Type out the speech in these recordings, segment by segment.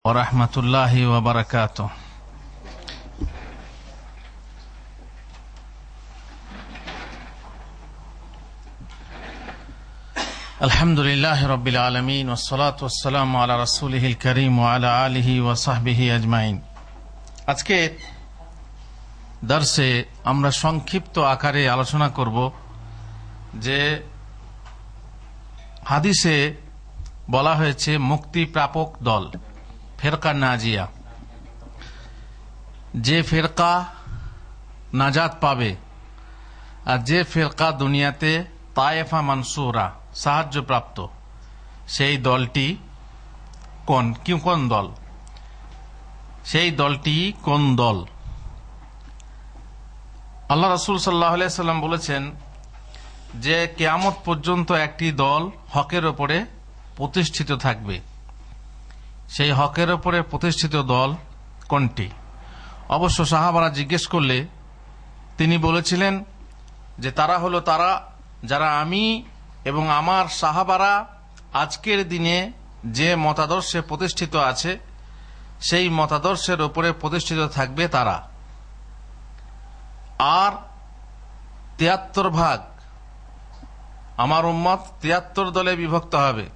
ওরহমতুল্লাহি ওয়া বারাকাতুহু। আলহামদুলিল্লাহি রাব্বিল আলামিন ওয়াসসালাতু ওয়াসসালামু আলা রাসূলিহিল কারীম ওয়া আলা আলিহি ওয়া সাহবিহি আজমাইন। আজকে দর্শে আমরা সংক্ষিপ্ত আকারে আলোচনা করব যে হাদিসে বলা হয়েছে মুক্তি প্রাপক দল ফেরকা নাজিয়া, যে ফেরকা নাজাত পাবে আর যে ফেরকা দুনিয়াতে তায়েফা মানসুরা সাহায্যপ্রাপ্ত, সেই দলটি কোন দল? সেই দলটি কোন দল? আল্লাহ রাসূল সাল্লাল্লাহু আলাইহি সাল্লাম বলেছেন যে কিয়ামত পর্যন্ত একটি দল হকের উপরে প্রতিষ্ঠিত থাকবে। সেই হকের উপরে প্রতিষ্ঠিত দল কোনটি? অবশ্য সাহাবারা জিজ্ঞেস করলে তিনি বলেছিলেন যে তারা হলো তারা যারা আমি এবং আমার সাহাবারা আজকের দিনে যে মতাদর্শে প্রতিষ্ঠিত আছে সেই মতাদর্শের উপরে প্রতিষ্ঠিত থাকবে তারা। আর ৭৩ ভাগ আমার উম্মত ৭৩ দলে বিভক্ত হবে।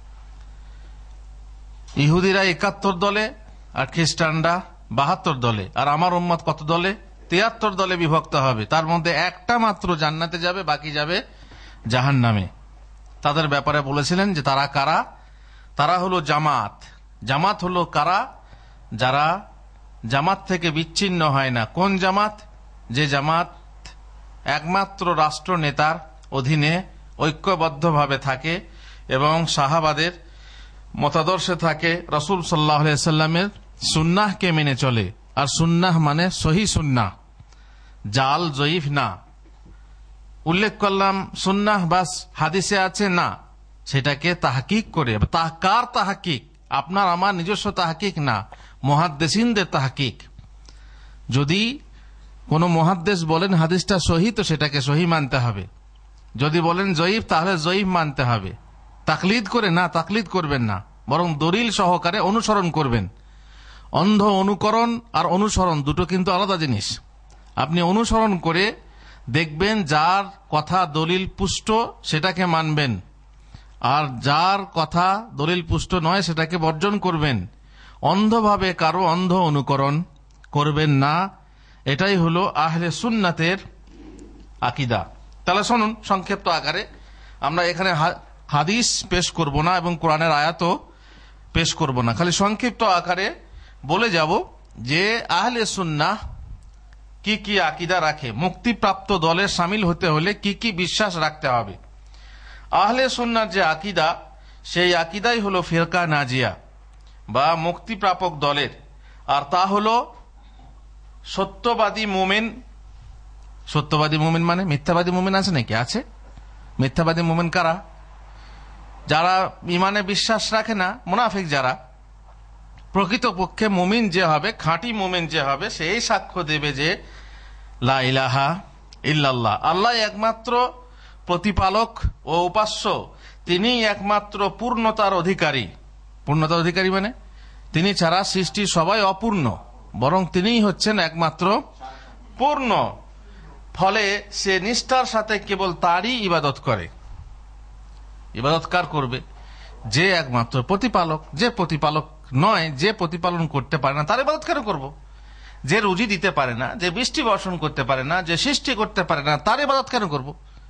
ইহুদিরা ৭১ দলে আর খ্রিস্টানরা ৭২ দলে, আর আমার উম্মত কত দলে? ৭৩ দলে বিভক্ত হবে। তার মধ্যে একটা মাত্র জান্নাতে যাবে, বাকি যাবে জাহান্নামে। তাদের ব্যাপারে বলেছিলেন যে তারা কারা? তারা হলো জামাত। জামাত হলো কারা? যারা জামাত থেকে বিচ্ছিন্ন হয় না। কোন জামাত? যে জামাত একমাত্র রাষ্ট্র নেতার অধীনে ঐক্যবদ্ধভাবে থাকে এবং সাহাবাদের মতাদর্শে থাকে, রাসূল সাল্লাল্লাহু আলাইহি সাল্লামের সুন্নাহকে মেনে চলে। আর সুন্নাহ মানে সহি সুন্নাহ, জাল জয়ীফ না। উল্লেখ করলাম সুন্নাহ বাস হাদিসে আছে না, সেটাকে তাহকিক করে। কার তাহকিক? আপনার আমার নিজস্ব তাহকিক না, মুহাদ্দিসিনদের তাহকিক। যদি কোনো মুহাদ্দিস বলেন হাদিসটা সহি, তো সেটাকে সহি মানতে হবে। যদি বলেন জয়ীফ, তাহলে জয়ীফ মানতে হবে। তাকলিদ করে না, তাকলিদ করবেন না, বরং দলিল সহকারে অনুসরণ করবেন। অন্ধ অনুকরণ আর অনুসরণ দুটো কিন্তু আলাদা জিনিস। আপনি অনুসরণ করে দেখবেন যার কথা দলিল পুষ্ট সেটাকে মানবেন, আর যার কথা দলিল পুষ্ট নয় সেটাকে বর্জন করবেন। অন্ধভাবে কারো অন্ধ অনুকরণ করবেন না। এটাই হলো আহলে সুন্নাতের আকীদা। তাহলে শুনুন, সংক্ষিপ্ত আকারে আমরা এখানে হাদিস পেশ করব না এবং কোরআনের আয়াতও পেশ করব না, খালি সংক্ষিপ্ত আকারে বলে যাব যে আহলে সুন্নাহ কি কি আকীদা রাখে, মুক্তিপ্রাপ্ত দলে শামিল হতে হলে কি কি বিশ্বাস রাখতে হবে। আহলে সুন্নাহর যে আকীদা, সেই আকীদাই হলো ফিরকা নাজিয়া বা মুক্তিপ্রাপক দলের। আর তা হলো সত্যবাদী মুমিন। সত্যবাদী মুমিন মানে মিথ্যাবাদী মুমিন আছে নাকি? আছে। মিথ্যাবাদী মুমিন কারা? যারা ইমানে বিশ্বাস রাখে না, মুনাফিক যারা। প্রকৃতপক্ষে মুমিন যে হবে, খাঁটি মুমিন যে হবে, সেই সাক্ষ্য দেবে যে লা ইলাহা ইল্লাল্লাহ, আল্লাহ একমাত্র প্রতিপালক ও উপাস্য, তিনি একমাত্র পূর্ণতার অধিকারী। পূর্ণতার অধিকারী মানে তিনি ছাড়া সৃষ্টি সবাই অপূর্ণ, বরং তিনিই হচ্ছেন একমাত্র পূর্ণ। ফলে সে নিষ্ঠার সাথে কেবল তারই ইবাদত করে। ইবাদত কার করবে? যে একমাত্র প্রতিপালক। যে প্রতিপালক নয়, যে প্রতিপালন করতে পারে না, তার ইবাদত কেন করব? যে রুজি দিতে পারে না, যে বৃষ্টি বর্ষণ করতে পারে না, যে সৃষ্টি করতে পারে না, তার ইবাদত কেন করব?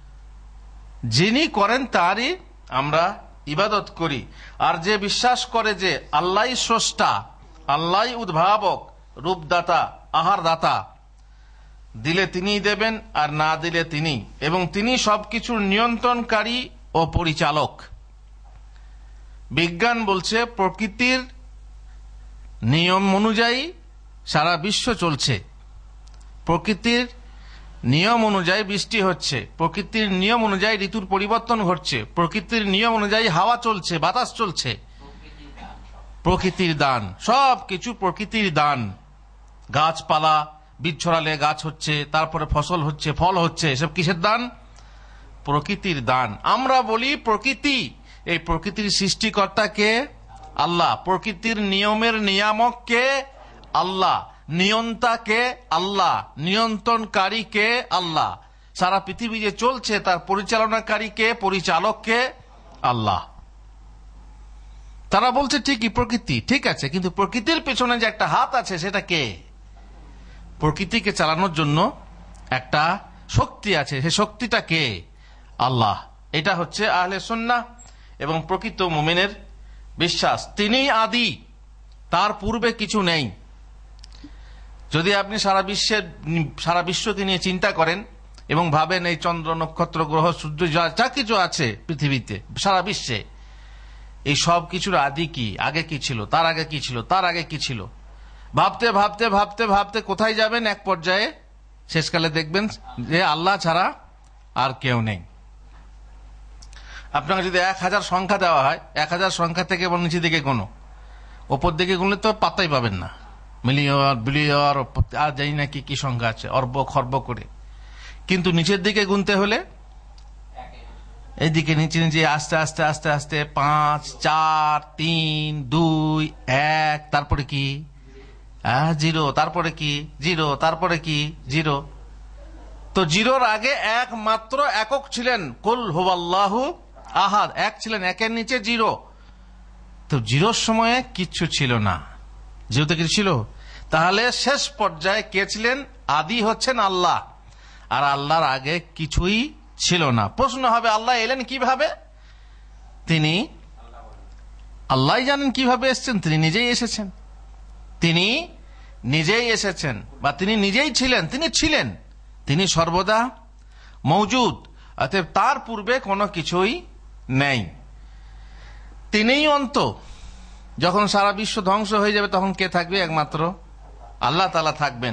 যিনি করেন তারই আমরা ইবাদত করি। আর যে বিশ্বাস করে যে আল্লাহই স্রষ্টা, আল্লাহই উদ্ভাবক, রূপদাতা, আহারদাতা, দিলে তিনিই দেবেন আর না দিলে তিনি, এবং তিনি সবকিছুর নিয়ন্ত্রণকারী ও পরিচালক। বিজ্ঞান বলছে প্রকৃতির নিয়ম অনুযায়ী সারা বিশ্ব চলছে, প্রকৃতির নিয়ম অনুযায়ী বৃষ্টি হচ্ছে, প্রকৃতির নিয়ম অনুযায়ী ঋতুর পরিবর্তন ঘটছে, প্রকৃতির নিয়ম অনুযায়ী হাওয়া চলছে, বাতাস চলছে। প্রকৃতির দান, সবকিছু প্রকৃতির দান। গাছপালা বীজ ছড়ালে গাছ হচ্ছে, তারপরে ফসল হচ্ছে, ফল হচ্ছে, এসব কিসের দান? প্রকৃতির দান। আমরা বলি প্রকৃতি, এই প্রকৃতির সৃষ্টিকর্তাকে আল্লাহ। প্রকৃতির নিয়মের নিয়ামক কে? আল্লাহ। নিয়ন্তা কে? আল্লাহ। নিয়ন্ত্রণকারী কে? আল্লাহ। সারা পৃথিবী যে চলছে তার পরিচালনাকারী কে? পরিচালক কে? আল্লাহ। তারা বলছে ঠিকই প্রকৃতি ঠিক আছে, কিন্তু প্রকৃতির পেছনে যে একটা হাত আছে সেটা কে? প্রকৃতিকে চালানোর জন্য একটা শক্তি আছে, সে শক্তিটা কে? আল্লাহ। এটা হচ্ছে আহলে সুন্নাহ এবং প্রকৃত মুমিনের বিশ্বাস। তিনি আদি, তার পূর্বে কিছু নেই। যদি আপনি সারা বিশ্বকে নিয়ে চিন্তা করেন এবং ভাবেন এই চন্দ্র নক্ষত্র গ্রহ সূর্য যা কিছু আছে পৃথিবীতে সারা বিশ্বে, এই সব কিছুর আদি কি? আগে কি ছিল? তার আগে কি ছিল? তার আগে কি ছিল? ভাবতে ভাবতে ভাবতে ভাবতে কোথায় যাবেন? এক পর্যায়ে শেষকালে দেখবেন যে আল্লাহ ছাড়া আর কেউ নেই। আপনাকে যদি 1000 সংখ্যা দেওয়া হয়, 1000 সংখ্যা থেকে এবং নিচের দিকে কোনো, ওপর দিকে গুনলে তো পাত্তাই পাবেন না। মিলিয়ন, বিলিয়ন, আর জানি না কি কি সংখ্যা আছে, অর্ব খর্ব করে। কিন্তু নিচের দিকে গুনতে হলে এইদিকে নিচে নিচে আস্তে আস্তে আস্তে আস্তে 5, 4, 3, 2, 1, তারপরে কি 0, তারপরে কি 0, তারপরে কি 0। তো 0-র আগে একমাত্র একক ছিলেন, কুল হুয়াল্লাহু আহাদ, এক ছিলেন, একের নিচে 0। তো 0-র সময়ে কিচ্ছু ছিল না, 0তে কিছু ছিল। তাহলে শেষ পর্যায়ে কে ছিলেন? আদি হচ্ছেন আল্লাহ, আর আল্লাহর আগে কিছুই ছিল না। প্রশ্ন হবে আল্লাহ এলেন কিভাবে? তিনি আল্লাহ জানেন কিভাবে এসেছেন। তিনি নিজেই এসেছেন, তিনি নিজেই এসেছেন, বা তিনি নিজেই ছিলেন। তিনি ছিলেন, তিনি সর্বদা মওজুদ, অতএব তার পূর্বে কোনো কিছুই নেই। তিনিই অন্ত। যখন সারা বিশ্ব ধ্বংস হয়ে যাবে তখন কে থাকবে? একমাত্র আল্লাহ তাআলা থাকবেন।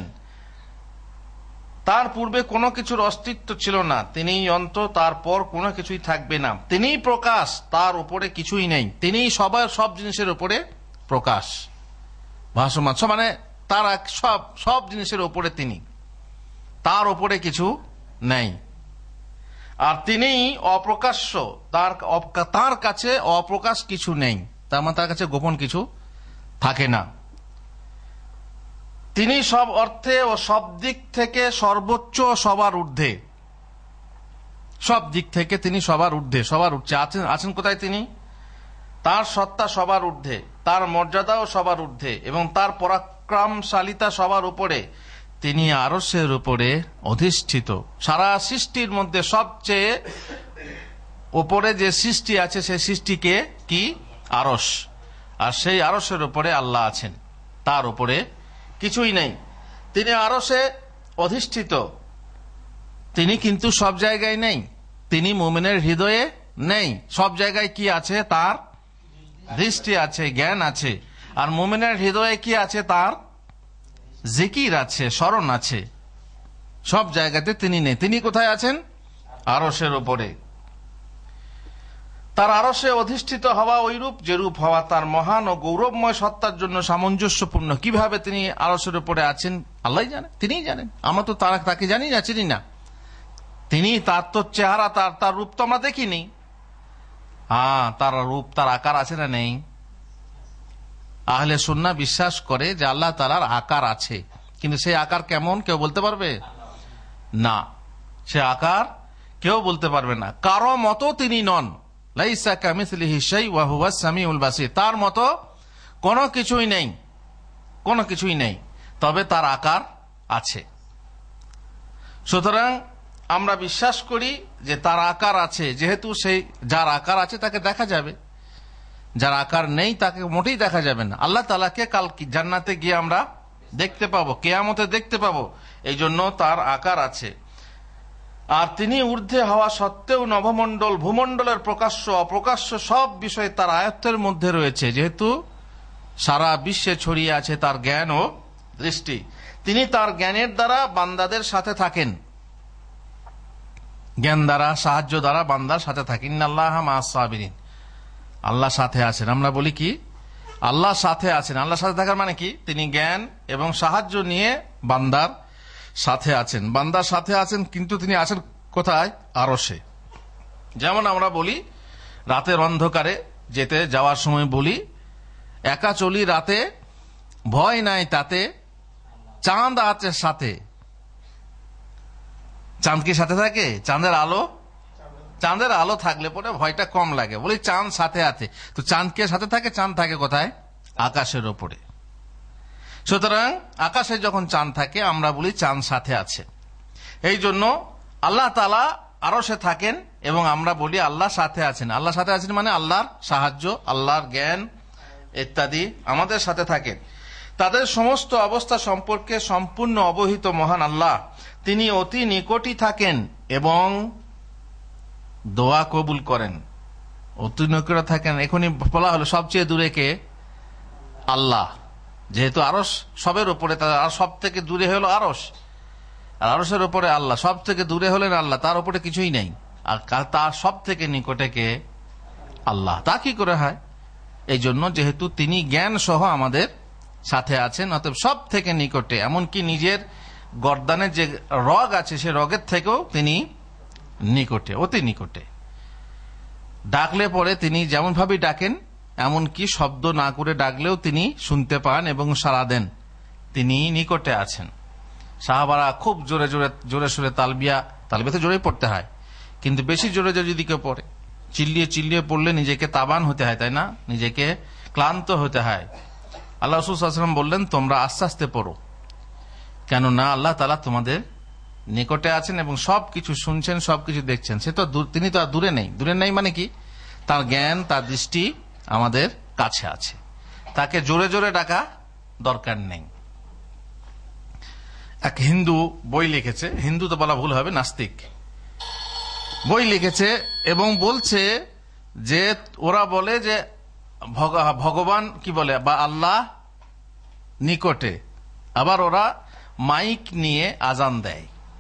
তার পূর্বে কোনো কিছুর অস্তিত্ব ছিল না, তিনিই অন্ত, তারপর কোনো কিছুই থাকবে না। তিনিই প্রকাশ, তার উপরে কিছুই নেই। তিনিই সব জিনিসের উপরে প্রকাশ, ভাসমান, মানে তার সব জিনিসের উপরে তিনি, তার উপরে কিছু নেই। আর তিনিই অপ্রকাশ্য, তার কাছে অপ্রকাশ কিছু নেই, তার মানে তার কাছে গোপন কিছু থাকে না। তিনি সব অর্থে ও সব দিক থেকে সর্বোচ্চ, সবার ঊর্ধ্বে। সব দিক থেকে তিনি সবার ঊর্ধ্বে, সবার উচ্চে আছেন কোথায়? তিনি, তার সত্তা সবার ঊর্ধ্বে, তার মর্যাদাও সবার ঊর্ধ্বে, এবং তার পরাক্রমশালিতা সবার উপরে। তিনি আরশের উপরে অধিষ্ঠিত। সারা সৃষ্টির মধ্যে সবচেয়ে উপরে যে সৃষ্টি আছে সেই সৃষ্টিকে কি? আরশ। আর সেই আরশের উপরে আল্লাহ আছেন, তার উপরে কিছুই নেই। তিনি আরশে অধিষ্ঠিত, তিনি কিন্তু সব জায়গায় নেই। তিনি মুমিনের হৃদয়ে নেই। সব জায়গায় কি আছে? তার দৃষ্টি আছে, জ্ঞান আছে। আর মুমিনের হৃদয়ে কি আছে? তার জিকির আছে, স্মরণ আছে। সব জায়গাতে তিনি নেই। তিনি কোথায় আছেন? আরশের উপরে। তার আরশে অধিষ্ঠিত হওয়া ওইরূপ যেরূপ হওয়া তার মহান ও গৌরবময় সত্তার জন্য সামঞ্জস্যপূর্ণ। কিভাবে তিনি আরশের উপরে আছেন আল্লাহ জানেন, তিনিই জানেন। আমরা তো তাকে জানি না, চিনি না। তিনি, তার তো চেহারা, তার রূপ তো আমরা দেখিনি। তার রূপ, তার আকার আছে না নেই? আহলে সুন্নাহ বিশ্বাস করে যে আল্লাহ তাআলার আকার আছে, কিন্তু সেই আকার কেমন কেউ বলতে পারবে না। সে আকার কেউ বলতে পারবে না। কারো মতো তিনি নন। লাইসা কামিসলিহি শাই ওয়া হুয়াস সামিউল বাসীর। তার মতো কোনো কিছুই নেই, কোনো কিছুই নেই, তবে তার আকার আছে। সুতরাং আমরা বিশ্বাস করি যে তার আকার আছে। যেহেতু সেই যার আকার আছে তাকে দেখা যাবে, যার আকার নেই তাকে মোটেই দেখা যাবে না। আল্লাহ তাআলাকে কাল জান্নাতে গিয়ে আমরা দেখতে পাবো, কিয়ামতে দেখতে পাবো, এই জন্য তার আকার আছে। আর তিনি ঊর্ধ্বে হওয়া সত্ত্বেও নভমণ্ডল, ভূমণ্ডলের প্রকাশ্য অপ্রকাশ্য সব বিষয় তার আয়ত্তের মধ্যে রয়েছে, যেহেতু সারা বিশ্বে ছড়িয়ে আছে তার জ্ঞান ও দৃষ্টি। তিনি তার জ্ঞানের দ্বারা বান্দাদের সাথে থাকেন, জ্ঞান দ্বারা, সাহায্য দ্বারা বান্দার সাথে থাকেন। ইন্নাল্লাহা মা'আস সাবিরিন। আল্লাহ সাথে আছেন। আমরা বলি কি? আল্লাহ সাথে আছেন। আল্লাহ সাথে থাকার মানে কি? তিনি জ্ঞান এবং সাহায্য নিয়ে বান্দার সাথে আছেন। বান্দার সাথে আছেন, কিন্তু তিনি আছেন কোথায়? আরশে। যেমন আমরা বলি রাতের অন্ধকারে যাওয়ার সময় বলি একা চলি রাতে, ভয় নাই তাতে, চাঁদ আছে সাথে। চাঁদ কি সাথে থাকে? চাঁদের আলো থাকলে পরে ভয়টা কম লাগে, বলি চাঁদ সাথে আছে। তো চাঁদ কে সাথে থাকে? চাঁদ থাকে কোথায়? আকাশের ওপরে। সুতরাং আকাশে যখন চাঁদ থাকে আমরা বলি চাঁদ সাথে আছে। এই জন্য আল্লাহ তাআলা আরশে থাকেন এবং আমরা বলি আল্লাহ সাথে আছেন। আল্লাহ সাথে আছেন মানে আল্লাহর সাহায্য, আল্লাহর জ্ঞান ইত্যাদি আমাদের সাথে থাকেন। তাদের সমস্ত অবস্থা সম্পর্কে সম্পূর্ণ অবহিত মহান আল্লাহ, তিনি অতি নিকটই থাকেন এবং দোয়া কবুল করেন। অতি নিকটে থাকেন, এখনই বলা হলো সবচেয়ে দূরে কে? আল্লাহ। যেহেতু আরশ সবের উপরে, আর সব থেকে দূরে হলো আরশ, আর আরশের উপরে আল্লাহ, সব থেকে দূরে হলেন আল্লাহ, তার উপরে কিছুই নাই। আর তার সব থেকে নিকটে কে? আল্লাহ। তা কি করে হয়? এই জন্য যেহেতু তিনি জ্ঞান সহ আমাদের সাথে আছেন, অতএব সব থেকে নিকটে, এমনকি নিজের গর্দানের যে রগ আছে সে রগের থেকেও তিনি নিকটে, অতি নিকটে। ডাকলে পরে তিনি যেমন ভাবে ডাকেন, এমনকি শব্দ না করে ডাকলেও তিনি শুনতে পান এবং সাড়া দেন, তিনি নিকটে আছেন। সাহাবারা খুব জোরে জোরে জোরে সোরে তালবিয়া তো জোরে পড়তে হয়, কিন্তু বেশি জোরে জোরে যদি কেউ পড়ে, চিল্লিয়ে চিল্লিয়ে পড়লে নিজেকে তাবান হতে হয়, তাই না? নিজেকে ক্লান্ত হতে হয়। আল্লাহ রাসূল সাল্লাল্লাহু আলাইহি ওয়াসাল্লাম বললেন, তোমরা আস্তে আস্তে পড়ো, কেননা আল্লাহ তাআলা তোমাদের নিকটে আছেন এবং সবকিছু শুনছেন, সবকিছু দেখছেন। তিনি তো আর দূরে নেই। দূরে নেই মানে কি? তার জ্ঞান, তার দৃষ্টি আমাদের কাছে আছে। তাকে জোরে জোরে ডাকা দরকার নেই। এক হিন্দু বই লিখেছে, হিন্দু তো বলা ভুল হবে, নাস্তিক, বই লিখেছে এবং বলছে যে ওরা বলে যে ভগবান কি বলে, বা আল্লাহ নিকটে, আবার ওরা মাইক নিয়ে আজান দেয়।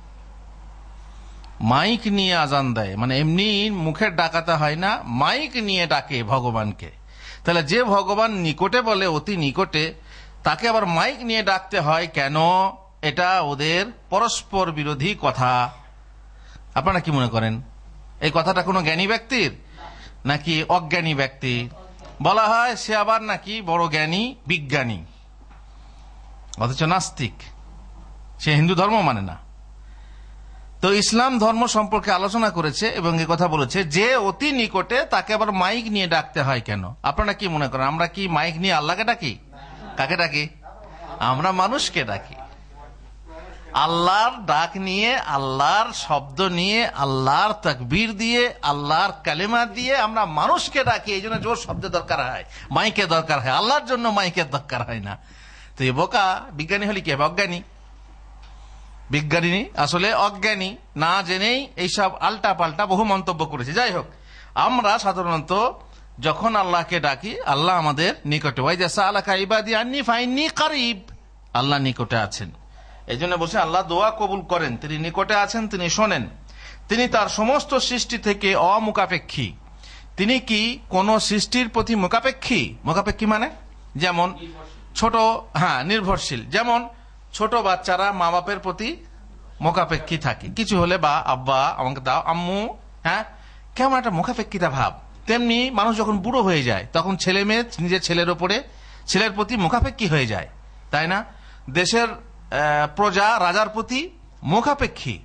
মাইক নিয়ে আজান দেয় মানে এমনি মুখের ডাকাতে হয় না, মাইক নিয়ে ডাকে ভগবানকে। তাহলে যে ভগবান নিকটে বলে, অতি নিকটে, তাকে আবার মাইক নিয়ে ডাকতে হয় কেন? এটা ওদের পরস্পর বিরোধী কথা। আপনারা কি মনে করেন? এই কথাটা কোনো জ্ঞানী ব্যক্তির নাকি অজ্ঞানী ব্যক্তি? বলা হয় সে আবার নাকি বড় জ্ঞানী, বিজ্ঞানী, অথচ নাস্তিক, সে হিন্দু ধর্ম মানে না। তো ইসলাম ধর্ম সম্পর্কে আলোচনা করেছে এবং এ কথা বলেছে যে অতি নিকটে তাকে আবার মাইক নিয়ে ডাকতে হয় কেন? আপনারা কি মনে করেন আমরা কি মাইক নিয়ে আল্লাহকে ডাকি? কাকে ডাকি? আমরা মানুষকে ডাকি। আল্লাহর ডাক নিয়ে, আল্লাহর শব্দ নিয়ে, আল্লাহর তাকবীর দিয়ে, আল্লাহর কালেমা দিয়ে আমরা মানুষকে ডাকি। এই জন্য জোর শব্দের দরকার হয়, মাইকের দরকার হয়, আল্লাহর জন্য মাইকের দরকার হয় না। তো এই বোকা বিজ্ঞানী হলে কি হবে? অজ্ঞানী। বিজ্ঞানী আসলে অজ্ঞানী, না জেনেই এইসব আল্টা পাল্টা বহু মন্তব্য করেছে। যাই হোক, আমরা সাধারণত যখন আল্লাহকে ডাকি, আল্লাহ আমাদের নিকটে। ওয়াইদা সাআলাকা ইবাদি আন্নী ফাইন্নী কারিব, আল্লাহ নিকটে আছেন। এই জন্য বলছে আল্লাহ দোয়া কবুল করেন, তিনি নিকটে আছেন, তিনি শোনেন। তিনি তার সমস্ত সৃষ্টি থেকে অমুখাপেক্ষী। তিনি কি কোন সৃষ্টির প্রতি মুখাপেক্ষী? মুখাপেক্ষী মানে যেমন ছোট, নির্ভরশীল। যেমন ছোট বাচ্চারা মা বাপের প্রতি মুখাপেক্ষী থাকে, কিছু হলে বা আব্বা আমাকে দাও, আম্মু, কেমন একটা মুখাপেক্ষিতা ভাব। তেমনি মানুষ যখন বুড়ো হয়ে যায় তখন ছেলে মেয়ে নিজের ছেলের প্রতি মুখাপেক্ষী হয়ে যায়, তাই না? দেশের প্রজা রাজার প্রতি মুখাপেক্ষী।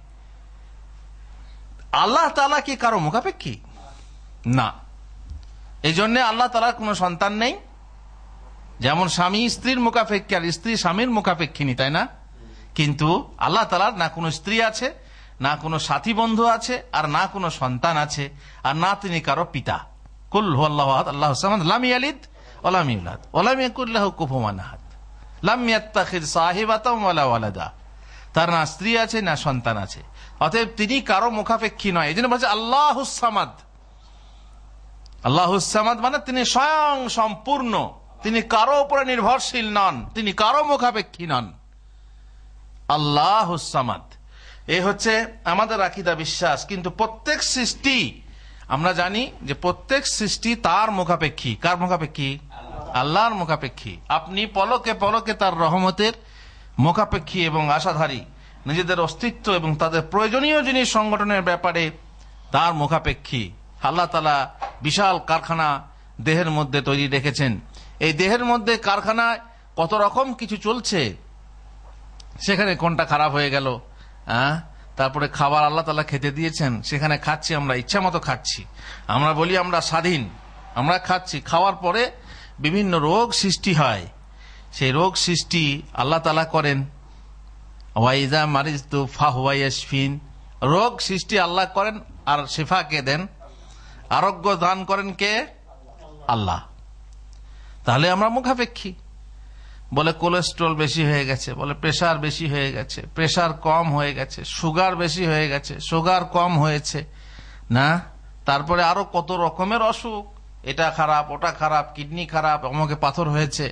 আল্লাহ তাআলা কি কারো মুখাপেক্ষী? না। এই জন্য আল্লাহ তাআলার কোনো সন্তান নেই। যেমন স্বামী স্ত্রীর মুখাপেক্ষী আর স্ত্রী স্বামীর মুখাপেক্ষিনী, তাই না? কিন্তু আল্লাহ তাআলার না কোনো স্ত্রী আছে, না কোনো সাথী বন্ধু আছে, আর না কোনো সন্তান আছে, আর না তিনি কারো পিতা। কুল হুয়াল্লাহু আহাদ আল্লাহুস সামাদ লাম ইয়ালিদ ওয়া লাম ইউলাদ ওয়া লাম ইয়াকুল লাহু কুফুওয়ান আহাদ লাম ইয়াত্তাখিয সাহিবাতাম ওয়ালা ওয়ালাদা। তার না স্ত্রী আছে না সন্তান আছে, অতএব তিনি কারো মুখাপেক্ষী নয়। এই জন্য বলছে আল্লাহুস সামাদ। আল্লাহুস সামাদ মানে তিনি স্বয়ং সম্পূর্ণ, তিনি কারো উপরে নির্ভরশীল নন, তিনি কারো মুখাপেক্ষী নন। আল্লাহুস সামাদ, এই হচ্ছে আমাদের আকীদা, বিশ্বাস। কিন্তু প্রত্যেক সৃষ্টি আমরা জানি যে প্রত্যেক সৃষ্টি তার মুখাপেক্ষী। কার মুখাপেক্ষী? আল্লাহর মুখাপেক্ষী। আপনি পলকে পলকে তার রহমতের মুখাপেক্ষী এবং আশাধারী। নিজেদের অস্তিত্ব এবং তাদের প্রয়োজনীয় জিনিস সংগঠনের ব্যাপারে তার মুখাপেক্ষী। আল্লাহ তাআলা বিশাল কারখানা দেহের মধ্যে তৈরি রেখেছেন। এই দেহের মধ্যে কারখানায় কত রকম কিছু চলছে, সেখানে কোনটা খারাপ হয়ে গেল। তারপরে খাবার আল্লাহ তাআলা খেতে দিয়েছেন, সেখানে খাচ্ছি, আমরা ইচ্ছা মতো খাচ্ছি, আমরা বলি আমরা স্বাধীন, আমরা খাচ্ছি, খাওয়ার পরে বিভিন্ন রোগ সৃষ্টি হয়। সেই রোগ সৃষ্টি আল্লাহ তাআলা করেন। ওয়াইজা মারিজতু ফাহুয়া ইয়াশফিন, রোগ সৃষ্টি আল্লাহ করেন আর শিফা কে দেন, আরোগ্য দান করেন কে? আল্লাহ। তাহলে আমরা মুখাপেক্ষী। বলে কোলেস্ট্রল বেশি হয়ে গেছে, বলে প্রেসার বেশি হয়ে গেছে, প্রেসার কম হয়ে গেছে, সুগার বেশি হয়ে গেছে, সুগার কম হয়েছে না, তারপরে আরো কত রকমের অসুখ, এটা খারাপ, ওটা খারাপ, কিডনি খারাপ, অমুকে পাথর হয়েছে।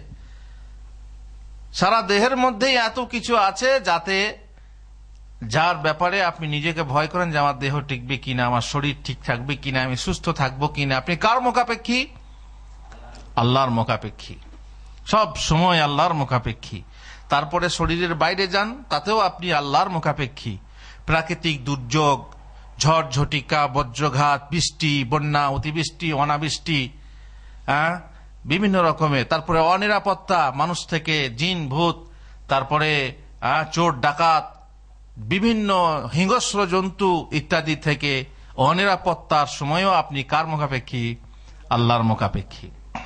সারা দেহের মধ্যেই এত কিছু আছে যাতে যার ব্যাপারে আপনি নিজেকে ভয় করেন যে আমার দেহ টিকবে কিনা, আমার শরীর ঠিক থাকবে কিনা, আমি সুস্থ থাকবো কিনা। আপনি কার মুখাপেক্ষী? আল্লাহর মুখাপেক্ষী, সব সময় আল্লাহর মুখাপেক্ষী। তারপরে শরীরের বাইরে যান, তাতেও আপনি আল্লাহর মুখাপেক্ষী। প্রাকৃতিক দুর্যোগ, ঝড় ঝটিকা, বজ্রঘাত, বৃষ্টি, বন্যা, অতিবৃষ্টি, অনাবৃষ্টি, বিভিন্ন রকমের, তারপরে অনিরাপত্তা মানুষ থেকে, জিন ভূত, তারপরে চোর ডাকাত, বিভিন্ন হিংস্র জন্তু ইত্যাদি থেকে অনিরাপত্তার সময়ও আপনি কার মুখাপেক্ষী? আল্লাহর মুখাপেক্ষী।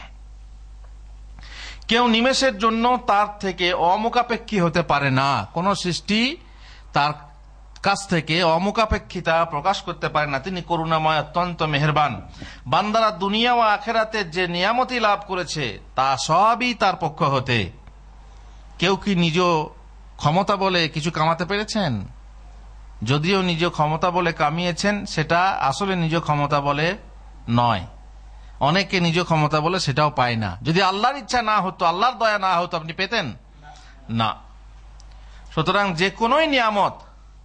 কেউ নিমেষের জন্য তার থেকে অমুখাপেক্ষী হতে পারে না। কোন সৃষ্টি তার কাছ থেকে অমুখাপেক্ষিতা প্রকাশ করতে পারে না। তিনি করুণাময়, অত্যন্ত মেহেরবান। বান্দারা দুনিয়া ও আখিরাতে যে নিয়ামতি লাভ করেছে তা সবই তার পক্ষ হতে। কেউ কি নিজ ক্ষমতা বলে কিছু কামাতে পেরেছেন? যদিও নিজ ক্ষমতা বলে কামিয়েছেন, সেটা আসলে নিজ ক্ষমতা বলে নয়। অনেকে নিজ ক্ষমতা বলে সেটাও পায় না। যদি আল্লাহর ইচ্ছা না হতো, আল্লাহর দয়া না হতো, আপনি পেতেন না। সুতরাং যে কোনোই নিয়ামত,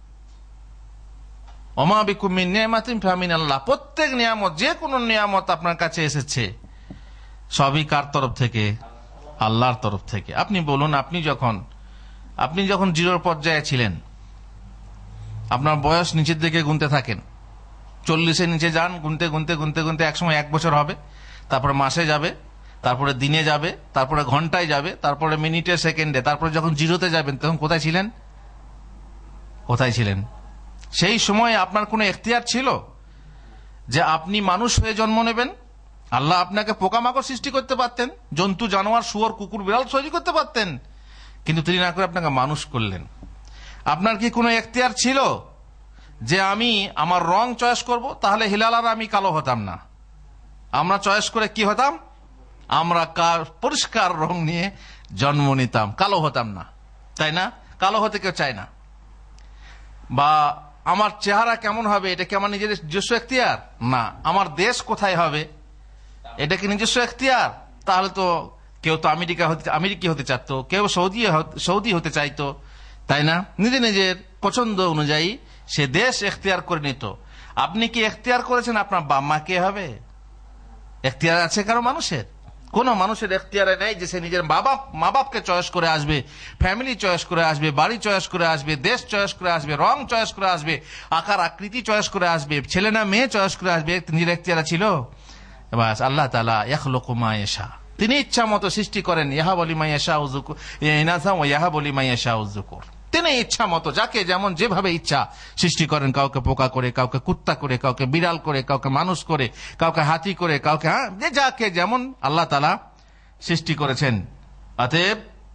ওমা বিকুম মিন নি'মাতিন ফামিন আল্লাহ, প্রত্যেক নিয়ামত, যে কোনো নিয়ামত আপনার কাছে এসেছে সবই কার তরফ থেকে? আল্লাহর তরফ থেকে। আপনি বলুন, আপনি যখন জিরোর পর্যায়ে ছিলেন, আপনার বয়স নিচের দিকে গুনতে থাকেন, 40-এর নিচে যান, গুনতে গুনতে গুনতে গুনতে একসময় 1 বছর হবে, তারপরে মাসে যাবে, তারপরে দিনে যাবে, তারপরে ঘন্টায় যাবে, তারপরে মিনিটে, সেকেন্ডে, তারপরে যখন জিরোতে যাবেন তখন কোথায় ছিলেন? কোথায় ছিলেন? সেই সময় আপনার কোনো এখতিয়ার ছিল যে আপনি মানুষ হয়ে জন্ম নেবেন? আল্লাহ আপনাকে পোকামাকড় সৃষ্টি করতে পারতেন, জন্তু জানোয়ার, শুয়োর, কুকুর, বিড়াল তৈরি করতে পারতেন, কিন্তু তিনি না করে আপনাকে মানুষ করলেন। আপনার কি কোনো এখতিয়ার ছিল যে আমি আমার রং চয়েস করব, তাহলে হিলাল আর আমি কালো হতাম না? আমরা চয়েস করে কি হতাম? আমরা পরিষ্কার রং নিয়ে জন্ম নিতাম, কালো হতাম না, তাই না? কালো হতে কেউ চায় না। বা আমার চেহারা কেমন হবে, এটা কি আমার নিজের নিজস্ব এখতিয়ার? না। আমার দেশ কোথায় হবে, এটা কি নিজস্ব এখতিয়ার? তাহলে তো কেউ তো আমেরিকা হতে চাইতো, কেউ সৌদি হতে চাইতো, তাই না? নিজের পছন্দ অনুযায়ী সে দেশ এখতিয়ার করে নিত। আপনি কি এখতিয়ার করেছেন আপনার বাপ-মা কে হবে? এখতিয়ার আছে কারো মানুষের? কোন মানুষের এখতিয়ারে নেই যে সে নিজের মা বাপকে চয়েস করে আসবে, ফ্যামিলি চয়েস করে আসবে, বাড়ি চয়েস করে আসবে, দেশ চয়েস করে আসবে, রং চয়েস করে আসবে, আকার আকৃতি চয়েস করে আসবে, ছেলে না মেয়ে চয়েস করে আসবে। নিজের এখতিয়ার ছিল? বাস, আল্লাহ তাআলা ইয়াখলুকু মা ইয়াশা, তিনি ইচ্ছা মতো সৃষ্টি করেন। ইয়াহাবু লিমান ইয়াশাউ যুকুর ইনাসা ওয়া ইয়াহাবু লিমান ইয়াশাউ যুকুর, তিনি ইচ্ছা মতো যাকে যেমন যেভাবে ইচ্ছা সৃষ্টি করেন। কাউকে পোকা করে, কাউকে কুত্তা করে, কাউকে বিড়াল করে, কাউকে মানুষ করে, কাউকে হাতি করে, কাউকে যাকে যেমন আল্লাহ তাআলা সৃষ্টি করেছেন। অতএব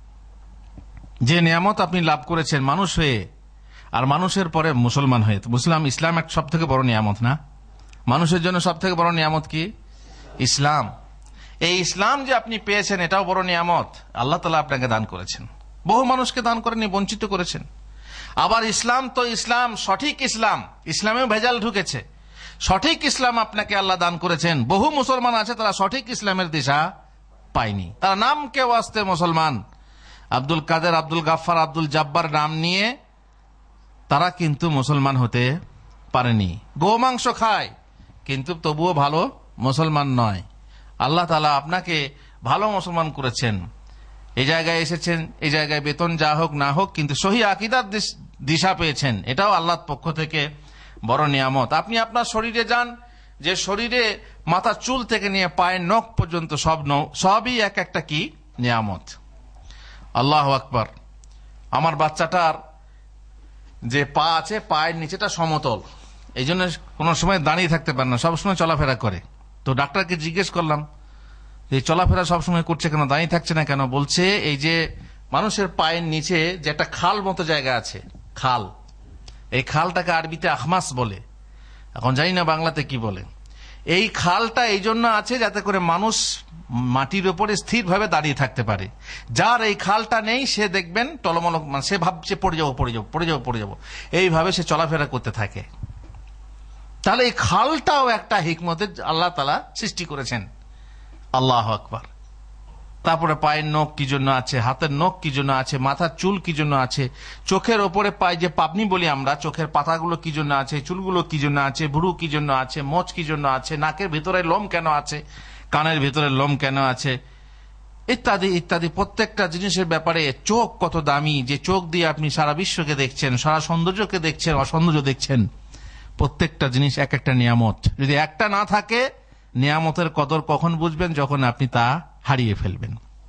যে নিয়ামত আপনি লাভ করেছেন মানুষ হয়ে, আর মানুষের পরে মুসলমান হয়ে, ইসলাম এক সব থেকে বড় নিয়ামত না? মানুষের জন্য সব থেকে বড় নিয়ামত কি? ইসলাম। এই ইসলাম যে আপনি পেয়েছেন, এটাও বড় নিয়ামত। আল্লাহ তাআলা আপনাকে দান করেছেন, বহু মানুষকে দান করেননি, বঞ্চিত করেছেন। আবার ইসলাম তো ইসলাম, সঠিক ইসলাম, ইসলামেও ভেজাল ঢুকেছে। সঠিক ইসলাম আপনাকে আল্লাহ দান করেছেন। বহু মুসলমান আছে তারা সঠিক ইসলামের দিশা পায়নি, তারা নামকে ওয়াস্তে মুসলমান, আব্দুল কাদের, আব্দুল গাফফার, আব্দুল জাব্বার নাম নিয়ে তারা কিন্তু মুসলমান হতে পারেনি। গোমাংস খায় কিন্তু তবুও ভালো মুসলমান নয়। আল্লাহ তাআলা আপনাকে ভালো মুসলমান করেছেন, এই জায়গায় এসেছেন, এই জায়গায় বেতন যা হোক না হোক কিন্তু সহি আকীদার দিশা পেয়েছেন, এটাও আল্লাহর পক্ষ থেকে বড় নিয়ামত। আপনি আপনার শরীরে যান, যে শরীরে মাথার চুল থেকে নিয়ে পায়ের নখ পর্যন্ত সবই এক একটা কি নিয়ামত। আল্লাহু আকবার। আমার বাচ্চাটার যে পা আছে, পায়ের নিচেটা সমতল, এই জন্য কোনো সময় দাঁড়িয়ে থাকতে পারে না, সবসময় চলাফেরা করে। তো ডাক্তারকে জিজ্ঞেস করলাম এই চলাফেরা সবসময় করছে কেন, দাঁড়িয়ে থাকছে না কেন? বলছে এই যে মানুষের পায়ের নিচে যে একটা খাল মতো জায়গা আছে, খাল, এই খালটাকে আরবিতে আখমাস বলে, এখন জানি না বাংলাতে কি বলে। এই খালটা এই জন্য আছে যাতে করে মানুষ মাটির উপরে স্থিরভাবে দাঁড়িয়ে থাকতে পারে। যার এই খালটা নেই সে দেখবেন টলমল, সে ভাবছে পড়ে যাবো, এইভাবে সে চলাফেরা করতে থাকে। তাহলে এই খালটাও একটা হিকমতে আল্লাহ তাআলা সৃষ্টি করেছেন। আল্লাহু আকবার। তারপরে পায়ের নখ কি জন্য আছে, হাতের নখ কি জন্য আছে, মাথার চুল কি জন্য আছে, চোখের ওপরে পায়ে যে পাপনি বলি আমরা, চোখের পাতাগুলো কি জন্য আছে, চুলগুলো কি জন্য আছে, ভুরু কি জন্য আছে, মোচ কি জন্য আছে, নাকের ভিতরে লোম কেন আছে, কানের ভিতরে লোম কেন আছে, ইত্যাদি ইত্যাদি। প্রত্যেকটা জিনিসের ব্যাপারে চোখ কত দামি, যে চোখ দিয়ে আপনি সারা বিশ্বকে দেখছেন, সারা সৌন্দর্যকে দেখছেন, অসৌন্দর্য দেখছেন। প্রত্যেকটা জিনিস এক একটা নিয়ামত। যদি একটা না থাকে, নিয়ামতের কদর কখন বুঝবেন? যখন আপনি তা হারিয়ে ফেলবেন।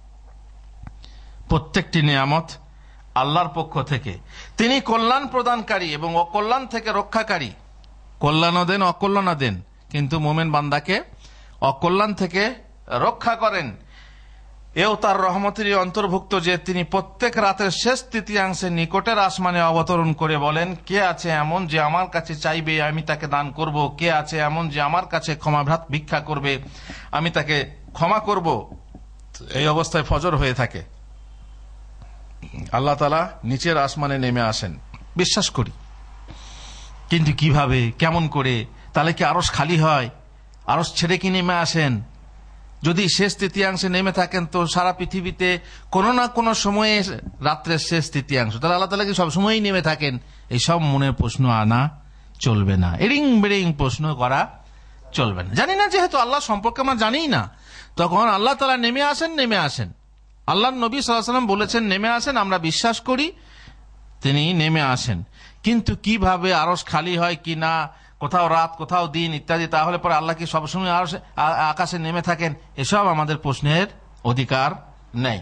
প্রত্যেকটি নিয়ামত আল্লাহর পক্ষ থেকে। তিনি কল্যাণ প্রদানকারী এবং অকল্যাণ থেকে রক্ষাকারী। কল্যাণও দেন, অকল্যাণও দেন, কিন্তু মোমেন বান্দাকে অকল্যাণ থেকে রক্ষা করেন। এও তার রহমতেরই অন্তর্ভুক্ত যে তিনি প্রত্যেক রাতের শেষ তৃতীয়াংশে নিকটের আসমানে অবতরণ করে বলেন, কে আছে এমন যে আমার কাছে চাইবে, আমি তাকে দান করব? কে আছে এমন যে আমার কাছে ক্ষমা ভিক্ষা করবে, আমি তাকে ক্ষমা করব? এই অবস্থায় ফজর হয়ে থাকে। আল্লাহ তাআলা নিচের আসমানে নেমে আসেন, বিশ্বাস করি, কিন্তু কিভাবে, কেমন করে? তাহলে কি আরশ খালি হয়? আরশ ছেড়ে কি নেমে আসেন? যদি শেষ তৃতীয়াংশে নেমে থাকেন তো সারা পৃথিবীতে কোনো না কোনো সময়ে রাত্রের শেষ তৃতীয়াংশ, তাহলে আল্লাহ তাআলা কি সবসময়ই নেমে থাকেন? এইসব মনের প্রশ্ন আনা চলবে না, এরিং বেরিং প্রশ্ন করা চলবে না। জানি না, যেহেতু আল্লাহ সম্পর্কে আমরা জানি না, তখন আল্লাহ তাআলা নেমে আসেন। আল্লাহ নবী সাল্লাল্লাহু আলাইহি ওয়াসাল্লাম বলেছেন নেমে আসেন, আমরা বিশ্বাস করি তিনি নেমে আসেন। কিন্তু কিভাবে, আরশ খালি হয় কি না, কোথাও রাত কোথাও দিন ইত্যাদি, তাহলে পরে আল্লাহ কি সবসময় আকাশে নেমে থাকেন? এসব আমাদের প্রশ্নের অধিকার নেই।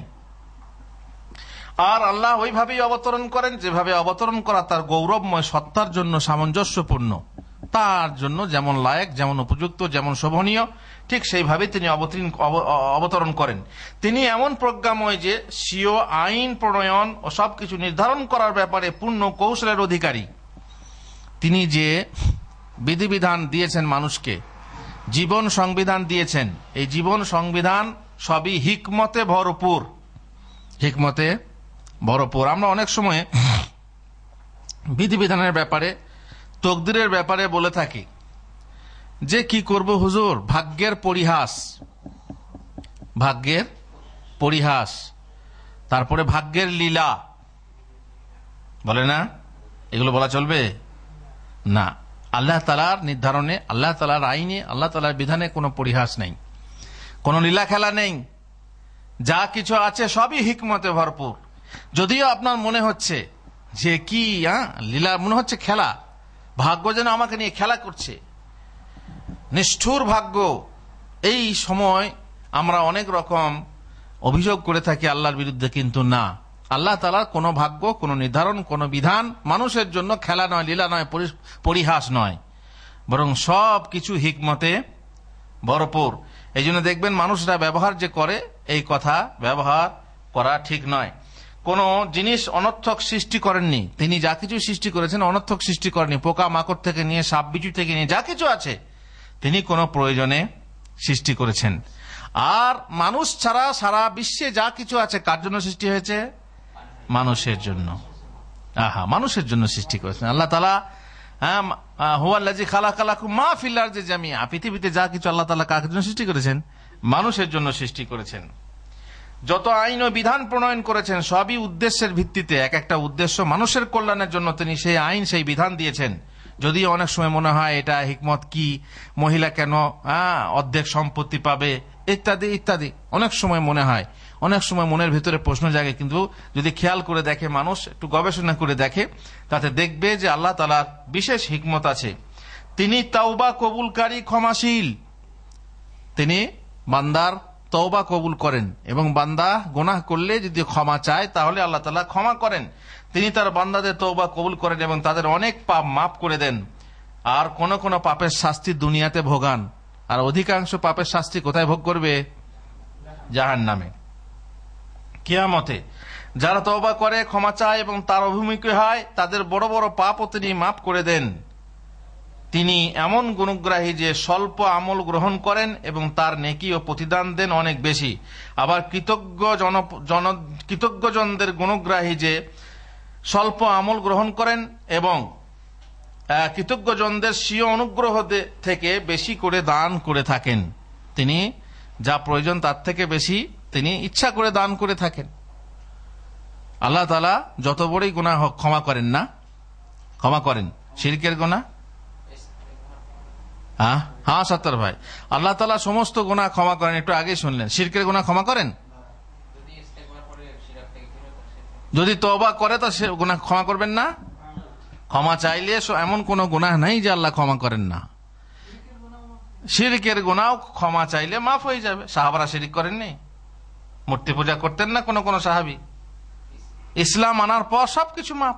আর আল্লাহ ওইভাবেই অবতরণ করেন যেভাবে অবতরণ করা তার গৌরবময় সত্তার জন্য সামঞ্জস্যপূর্ণ, তার জন্য যেমন লায়েক, যেমন উপযুক্ত, যেমন শোভনীয়, ঠিক সেইভাবে তিনি অবতরণ করেন। তিনি এমন প্রজ্ঞাময় যে স্বীয় আইন প্রণয়ন ও সবকিছু নির্ধারণ করার ব্যাপারে পূর্ণ কৌশলের অধিকারী। তিনি যে বিধিবিধান দিয়েছেন মানুষকে, জীবন সংবিধান দিয়েছেন, এই জীবন সংবিধান সবই হিকমতে ভরপুর। আমরা অনেক সময় বিধিবিধানের ব্যাপারে, তকদিরের ব্যাপারে বলে থাকি যে কি করব হুজুর, ভাগ্যের পরিহাস, তারপরে ভাগ্যের লীলা, বলে না? এগুলো বলা চলবে না। আল্লাহ তাআলার নির্ধারণে, আল্লাহ তাআলার আইনে, আল্লাহ তাআলার বিধানে কোনো পরিহাস নেই, কোনো লীলা খেলা নেই। যা কিছু আছে সবই হিকমতে ভরপুর। যদিও আপনার মনে হচ্ছে যে কি লীলা, মনে হচ্ছে খেলা, ভাগ্য যেন আমাকে নিয়ে খেলা করছে, নিষ্ঠুর ভাগ্য, এই সময় আমরা অনেক রকম অভিযোগ করে থাকি আল্লাহর বিরুদ্ধে। কিন্তু না, আল্লাহ তাআলার কোনো ভাগ্য, কোনো নির্ধারণ, কোনো বিধান মানুষের জন্য খেলা নয়, লীলা নয়, পরিহাস নয়, বরং সব কিছু হিকমতে ভরপুর। এই জন্য দেখবেন মানুষরা ব্যবহার যে করে, এই কথা ব্যবহার করা ঠিক নয়। কোন জিনিস অনর্থক সৃষ্টি করেননি তিনি, যা কিছু সৃষ্টি করেছেন অনর্থক সৃষ্টি করেননি। পোকা মাকড় থেকে নিয়ে, সাপ বিচু থেকে নিয়ে যা কিছু আছে তিনি কোনো প্রয়োজনে সৃষ্টি করেছেন। আর মানুষ ছাড়া সারা বিশ্বে যা কিছু আছে কার জন্য সৃষ্টি হয়েছে? মানুষের জন্য। মানুষের জন্য সৃষ্টি করেছেন আল্লাহ তাআলা। হুয়াল্লাযী খালাকালাকুম মা ফিল আরদি জামিআ, পৃথিবীতে যা কিছু আল্লাহ তাআলা কার জন্য সৃষ্টি করেছেন? মানুষের জন্য সৃষ্টি করেছেন। যত আইন ও বিধান প্রণয়ন করেছেন সবই উদ্দেশ্যের ভিত্তিতে, এক একটা উদ্দেশ্য মানুষের কল্যাণের জন্য তিনি সেই আইন, সেই বিধান দিয়েছেন। যদিও অনেক সময় মনে হয় এটা হিকমত কি, মহিলা কেন অর্ধেক সম্পত্তি পাবে, ইত্যাদি ইত্যাদি অনেক সময় মনে হয়, অনেক সময় মনের ভিতরে প্রশ্ন জাগে। কিন্তু যদি খেয়াল করে দেখে মানুষ, একটু গবেষণা করে দেখে, তাতে দেখবে যে আল্লাহ তাআলার বিশেষ হিকমত আছে। তিনি তাওবা কবুলকারী, ক্ষমাশীল। তিনি বান্দার তওবা কবুল করেন এবং বান্দা গুনাহ করলে যদি ক্ষমা চায় তাহলে আল্লাহ তাআলা ক্ষমা করেন। তিনি তার বান্দাদের তওবা কবুল করেন এবং তাদের অনেক পাপ মাফ করে দেন। আর কোন কোন পাপের শাস্তি দুনিয়াতে ভোগান, আর অধিকাংশ পাপের শাস্তি কোথায় ভোগ করবে? জাহান্নামে। কিয়ামতে যারা তওবা করে, ক্ষমা চায় এবং তার অভিমুখী হয়, তাদের বড় বড় পাপও তিনি মাফ করে দেন। তিনি এমন গুণগ্রাহী যে স্বল্প আমল গ্রহণ করেন এবং তার নেকি ও প্রতিদান দেন অনেক বেশি। আবার কৃতজ্ঞজনদের গুণগ্রাহী যে স্বল্প আমল গ্রহণ করেন এবং কৃতজ্ঞজনদের স্বীয় অনুগ্রহ থেকে বেশি করে দান করে থাকেন। তিনি যা প্রয়োজন তার থেকে বেশি তিনি ইচ্ছা করে দান করে থাকেন। আল্লাহ তাআলা যত বড়ই গুনাহ হোক ক্ষমা করেন না? ক্ষমা করেন। শিরকের গুনাহ? হ্যাঁ সত্তর ভাই, আল্লাহ তাআলা সমস্ত গুনাহ ক্ষমা করেন। একটু আগে শুনলেন, শিরকের গুনাহ ক্ষমা করেন? যদি তওবা করে তো সে গুনাহ ক্ষমা করবেন না? ক্ষমা চাইলে এমন কোন গুনাহ নাই যে আল্লাহ ক্ষমা করেন না। শিরকের গুনাহ ক্ষমা চাইলে মাফ হয়ে যাবে। সাহাবারা শিরক করেননি? মূর্তি পূজা করতেন না কোন কোন সাহাবী? ইসলাম আনার পর সবকিছু মাফ।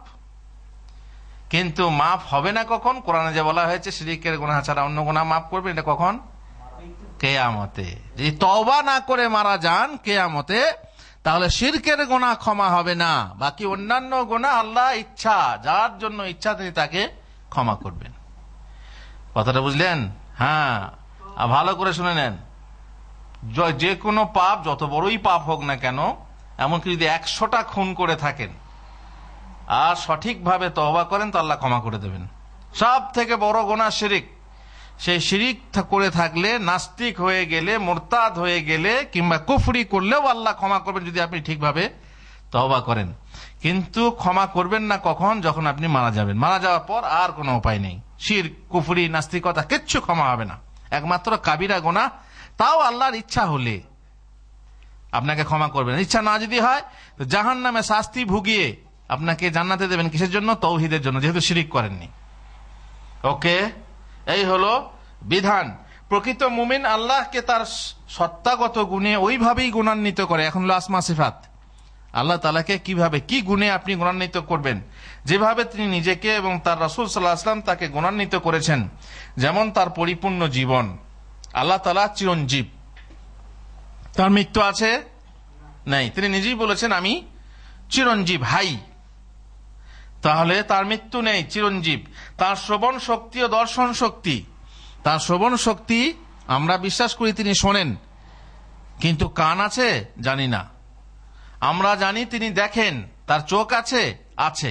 কিন্তু মাফ হবে না কখন? কোরআনে যে বলা হয়েছে শিরকের গুনাহ ছাড়া অন্য গুনাহ মাফ করবে, এটা কখন? কিয়ামতে। যদি তওবা না করে মারা যান কিয়ামতে, তাহলে শিরকের গুনাহ ক্ষমা হবে না। বাকি অন্যান্য গুনাহ আল্লাহ ইচ্ছা, যার জন্য ইচ্ছা তিনি তাকে ক্ষমা করবেন। কথাটা বুঝলেন? হ্যাঁ, ভালো করে শুনে নেন। যে কোনো পাপ, যত বড়ই পাপ হোক না কেন, এমনকি যদি 100টা খুন করে থাকেন আর সঠিকভাবে তওবা করেন তো আল্লাহ ক্ষমা করে দেবেন। সব থেকে বড় গুনাহ শিরিক। সেই শিরিক করে থাকলে, নাস্তিক হয়ে গেলে, মুরতাদ হয়ে গেলে কিংবা কুফরি করলেও আল্লাহ ক্ষমা করবেন যদি আপনি ঠিকভাবে তওবা করেন। কিন্তু ক্ষমা করবেন না কখন? যখন আপনি মারা যাবেন। মারা যাওয়ার পর আর কোনো উপায় নেই। শিরক, কুফরি, নাস্তিকতা কিচ্ছু ক্ষমা হবে না। একমাত্র কাবিরা গুনাহ, তাও আল্লাহর ইচ্ছা হলে আপনাকে ক্ষমা করবেন। ইচ্ছা না যদি হয় তো জাহান্নামে শাস্তি ভুগিয়ে আপনাকে জান্নাতে দেবেন। কিসের জন্য? তৌহিদের জন্য, যেহেতু শিরিক করেননি। ওকে, এই হলো বিধান। প্রকৃত মুমিন আল্লাহকে তার সত্তাগত গুণে ওইভাবেই গুণান্বিত করে। এখন হলো আসমা সিফাত। আল্লাহ তাআলাকে কিভাবে, কি গুণে আপনি গুণান্বিত করবেন? যেভাবে তিনি নিজেকে এবং তার রাসূল সাল্লাল্লাহু আলাইহি ওয়াসাল্লাম তাকে গুণান্বিত করেছেন, যেমন তার পরিপূর্ণ জীবন। আল্লাহ তাআলা চিরঞ্জীব, তার মৃত্যু আছে? নাই। তিনি নিজেই বলেছেন আমি চিরঞ্জীব, হাই। তাহলে তার মৃত্যু নেই, চিরঞ্জীব। তার শ্রবণ শক্তি ও দর্শন শক্তি। তার শ্রবণ শক্তি আমরা বিশ্বাস করি তিনি শোনেন, কিন্তু কান আছে? জানি না। আমরা জানি তিনি দেখেন, তার চোখ আছে? আছে।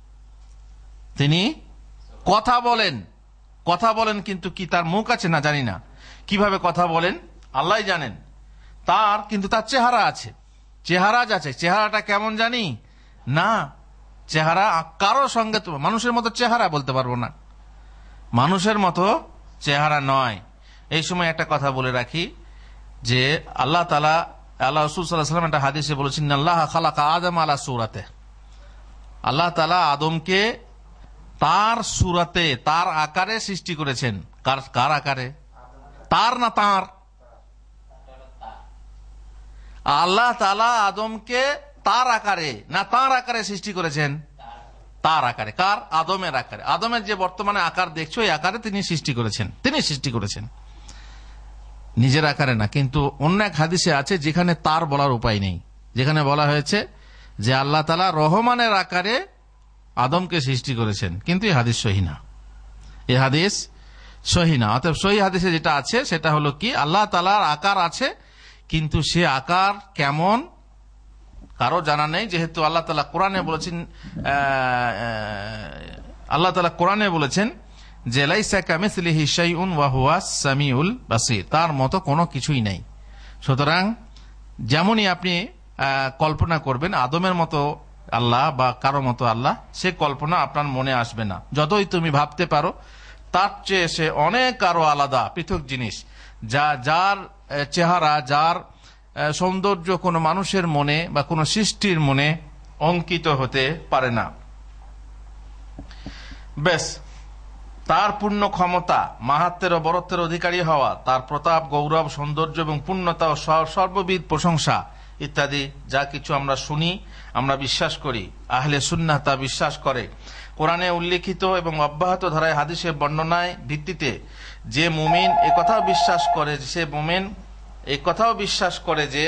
তিনি কথা বলেন, কথা বলেন, কিন্তু কি তার মুখ আছে? না, জানি না। কিভাবে কথা বলেন আল্লাহই জানেন। কিন্তু তার চেহারা আছে, চেহারা আছে। চেহারাটা কেমন জানি না। চেহারা কারো সঙ্গে তো মানুষের মতো চেহারা বলতে পারবো না, মানুষের মতো চেহারা নয়। এই সময় একটা কথা বলে রাখি যে আল্লাহ তাআলা, আল্লাহ রাসূল সাল্লাল্লাহু আলাইহি ওয়াসাল্লাম একটা হাদিসে বলেছেন, আল্লাহ খালাকা আদম আলা সূরাতে। আল্লাহ তাআলা আদমকে তার সূরাতে, তার আকারে সৃষ্টি করেছেন। কার আকারে? তার না তার? আল্লাহ তাআলা আদমকে তার আকারে না তার আকারে সৃষ্টি করেছেন? তার আকারে। কার? আদমের আকারে। আদমের যে বর্তমানে আকার দেখছো, এই আকারে তিনি সৃষ্টি করেছেন। তিনি সৃষ্টি করেছেন, নিজের আকারে না। কিন্তু অন্য এক হাদিসে আছে যেখানে তার বলার উপায় নেই, যেখানে বলা হয়েছে যে আল্লাহ তাআলা রহমানের আকারে আদমকে সৃষ্টি করেছেন। কিন্তু এই হাদিস সহিহ না, এই হাদিস সহিহ না। অতএব সহিহ হাদিসে যেটা আছে সেটা হলো কি, আল্লাহ তাআলার আকার আছে, কিন্তু সে আকার কেমন কারো জানা নেই। যেহেতু আল্লাহ তাআলা কোরআনে বলেছেন, আল্লাহ তাআলা কোরআনে বলেছেন যে লাইসা কামিসলিহি শাইউন ওয়া হুয়াস সামিউল বাসীর, তার মতো কোনো কিছুই নেই। সুতরাং যেমনই আপনি কল্পনা করবেন আদমের মতো আল্লাহ বা কারো মতো আল্লাহ, সে কল্পনা আপনার মনে আসবে না। যতই তুমি ভাবতে পারো তার চেয়ে সে অনেক আরো আলাদা, পৃথক জিনিস, যার চেহারা, যার সৌন্দর্য কোনো মানুষের মনে বা কোনো সৃষ্টির মনে অঙ্কিত হতে পারে না। বেশ, তার পূর্ণ ক্ষমতা, মাহাত্ম্যের ও বরত্বের অধিকারী হওয়া, তার প্রতাপ, গৌরব, সৌন্দর্য এবং পূর্ণতা ও সর্ববিধ প্রশংসা ইত্যাদি যা কিছু আমরা শুনি, আমরা বিশ্বাস করি, আহলে সুন্নাহ তা বিশ্বাস করে। কোরআনে উল্লিখিত এবং অব্যাহত ধারায় হাদিসের বর্ণনায় ভিত্তিতে যে মুমিন একথাও বিশ্বাস করে, সে মুমিন একথাও বিশ্বাস করে যে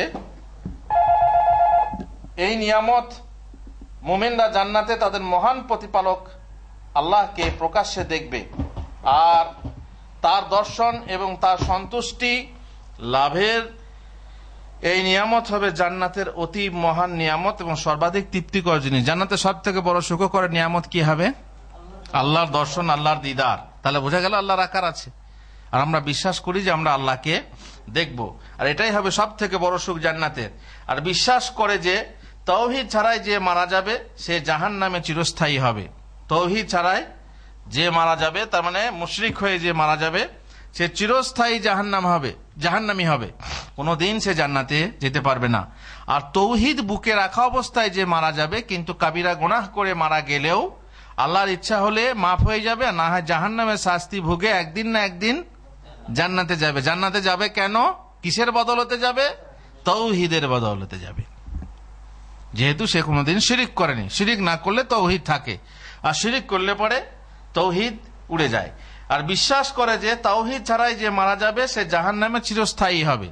এই নিয়ামত মুমিনরা জান্নাতে তাদের মহান প্রতিপালক আল্লাহকে প্রকাশ্যে দেখবে, আর তার দর্শন এবং তার সন্তুষ্টি লাভের এই নিয়ামত হবে জান্নাতের অতি মহান নিয়ামত এবং সর্বাধিক তৃপ্তিকর জিনিস। জান্নাতের সব থেকে বড় সুখকর নিয়ামত কি হবে? আল্লাহর দর্শন, আল্লাহর দিদার। তাহলে বোঝা গেল আল্লাহর আকার আছে, আর আমরা বিশ্বাস করি যে আমরা আল্লাহকে দেখব, আর এটাই হবে সব থেকে বড় সুখ জান্নাতের। আর বিশ্বাস করে যে তাওহীদ ছাড়াই যে মারা যাবে সে জাহান্নামে চিরস্থায়ী হবে। তাওহীদ ছাড়াই যে মারা যাবে, তার মানে মুশরিক হয়ে যে মারা যাবে, সে চিরস্থায়ী জাহান্নামী হবে, কোনোদিন সে জান্নাতে যেতে পারবে না। আর তাওহীদ বুকে রাখা অবস্থায় যে মারা যাবে, কিন্তু কাবিরা গুনাহ করে মারা গেলেও আল্লাহর ইচ্ছা হলে মাফ হয়ে যাবে, আর না হয় জাহান্নামের শাস্তি ভুগে একদিন না একদিন জান্নাতে যাবে। জান্নাতে যাবে কেন? কিসের বদলতে যাবে? তাওহীদের বদলতে যাবে, যেহেতু সে কোনোদিন শিরিক করেনি। শিরিক না করলে তাওহীদ থাকে, আর শিরিক করলে পরে তাওহীদ উড়ে যায়। আর বিশ্বাস করে যে তাওহীদ ছাড়াই যে মারা যাবে সে জাহান্নামে চিরস্থায়ী হবে,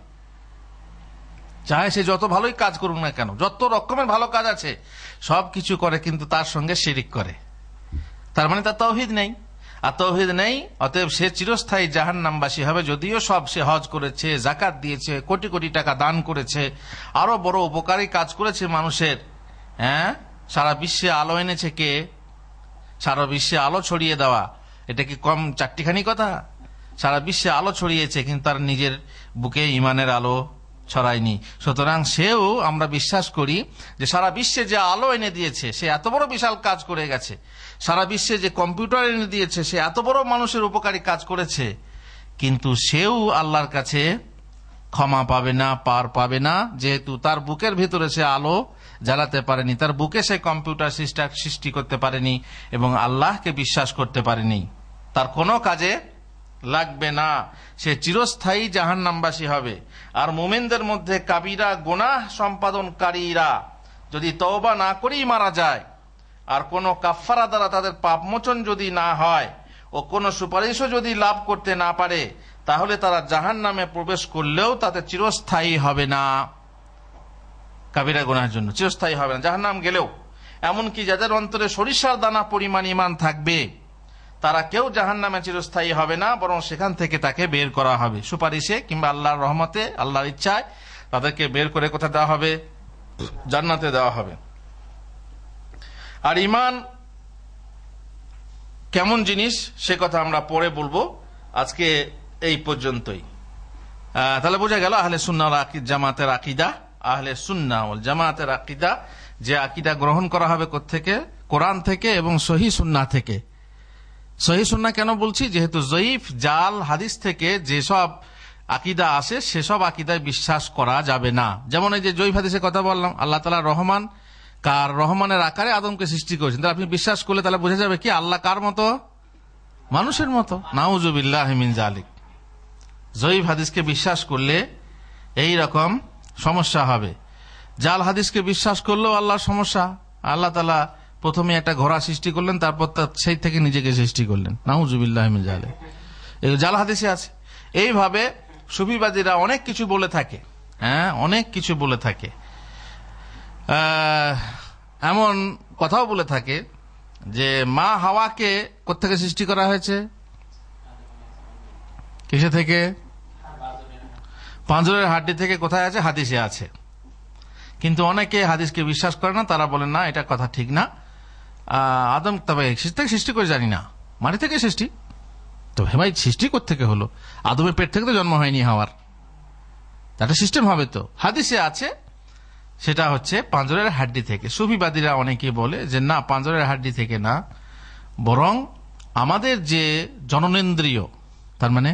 চাহে সে যত ভালোই কাজ করুক না কেন, যত রকমের ভালো কাজ আছে সব কিছু করে, কিন্তু তার সঙ্গে শিরিক করে, তার মানে তার তাওহীদ নেই। আর তাওহীদ নেই, অতএব সে চিরস্থায়ী জাহান্নামবাসী হবে। যদিও সব সে হজ করেছে, যাকাত দিয়েছে, কোটি কোটি টাকা দান করেছে, আরো বড় উপকারী কাজ করেছে মানুষের, সারা বিশ্বে আলো এনেছে কে? সারা বিশ্বে আলো ছড়িয়ে দেওয়া, এটা কি কম চারটিখানি কথা? সারা বিশ্বে আলো ছড়িয়েছে, কিন্তু তার নিজের বুকে ইমানের আলো ছড়ায়নি। সুতরাং সেও আমরা বিশ্বাস করি যে সারা বিশ্বে যে আলো এনে দিয়েছে সে এত বড় বিশাল কাজ করে গেছে, সারা বিশ্বে যে কম্পিউটার এনে দিয়েছে সে এত বড় মানুষের উপকারী কাজ করেছে, কিন্তু সেও আল্লাহর কাছে ক্ষমা পাবে না, পার পাবে না, যেহেতু তার বুকের ভিতরে সে আলো জ্বালাতে পারেনি, তার বুকে সে কম্পিউটার সৃষ্টি করতে পারেনি এবং আল্লাহকে বিশ্বাস করতে পারেনি, তার কোনো কাজে লাগবে না, সে চিরস্থায়ী জাহান্নামবাসী হবে। আর মুমিনদের মধ্যে কাবিরা গুনাহ সম্পাদনকারীরা যদি তওবা না করেই মারা যায়, আর কোনো কাফফারা দ্বারা তাদের পাপমোচন যদি না হয় ও কোনো সুপারিশও যদি লাভ করতে না পারে, তাহলে তারা জাহান্নামে প্রবেশ করলেও তাতে চিরস্থায়ী হবে না। কাবিরা গুনাহের জন্য চিরস্থায়ী হবে না জাহান্নাম গেলেও। এমনকি যাদের অন্তরে সরিষার দানা পরিমাণ ঈমান থাকবে, তারা কেউ জাহান্নামে চিরস্থায়ী হবে না, বরং সেখান থেকে তাকে বের করা হবে সুপারিশে কিংবা আল্লাহর রহমতে, আল্লাহর ইচ্ছায় তাদেরকে বের করে কোথায় দেওয়া হবে? জান্নাতে দেওয়া হবে। আর ঈমান কেমন জিনিস সে কথা আমরা পরে বলবো, আজকে এই পর্যন্তই। তাহলে বোঝা গেল আহলে সুন্নাহ ওয়াল জামাতের আকীদা, আহলে সুন্নাহ ওয়াল জামাতের আকীদা, যে আকীদা গ্রহণ করা হবে কোত্থেকে? কোরআন থেকে এবং সহিহ সুন্নাহ থেকে। সহিহ সুন্নাহ কেন বলছি? যেহেতু জয়ীফ জাল হাদিস থেকে যেসব আকীদা আসে সেসব আকীদায় বিশ্বাস করা যাবে না। যেমন এই যে জয়ীফ হাদিসের কথা বললাম, আল্লাহ তাআলা রহমান, কার রহমানের আকারে আদমকে সৃষ্টি করেছেন, তাহলে আপনি বিশ্বাস করলে তাহলে বোঝা যাবে কি আল্লাহ কার মতো? মানুষের মতো। নাউযুবিল্লাহি মিন যালিক। জয়ীফ হাদিসকে বিশ্বাস করলে এই রকম সমস্যা হবে। জাল হাদিসকে বিশ্বাস করলেও আল্লাহর সমস্যা। আল্লাহ তাআলা প্রথমে একটা ঘোড়া সৃষ্টি করলেন, তারপর সেই থেকে নিজেকে সৃষ্টি করলেন। নাউযুবিল্লাহি মিন যালিক। এই জাল হাদিসে আছে। এইভাবে সুফিবাদীরা অনেক কিছু বলে থাকে, অনেক কিছু বলে থাকে। এমন কথাও বলে থাকে যে মা হাওয়াকে কোত্থেকে সৃষ্টি করা হয়েছে? কিসে থেকে? পাঁজরের হাড্ডি থেকে। কোথায় আছে? হাদিসে আছে। কিন্তু অনেকে হাদিসকে বিশ্বাস করে না, তারা বলেন না এটা কথা ঠিক না, আদম তবে সৃষ্টি করে জানি না, মাটি থেকে সৃষ্টি। তো ভাই সৃষ্টি কোত্থেকে হলো? আদমের পেট থেকে তো জন্ম হয়নি হাওয়ার, একটা সিস্টেম হবে। তো হাদিসে আছে সেটা হচ্ছে পাঁজরের হাড্ডি থেকে। সুফিবাদীরা অনেকে বলে যে না, পাঁজরের হাড্ডি থেকে না, বরং আমাদের যে জননেন্দ্রিয়, তার মানে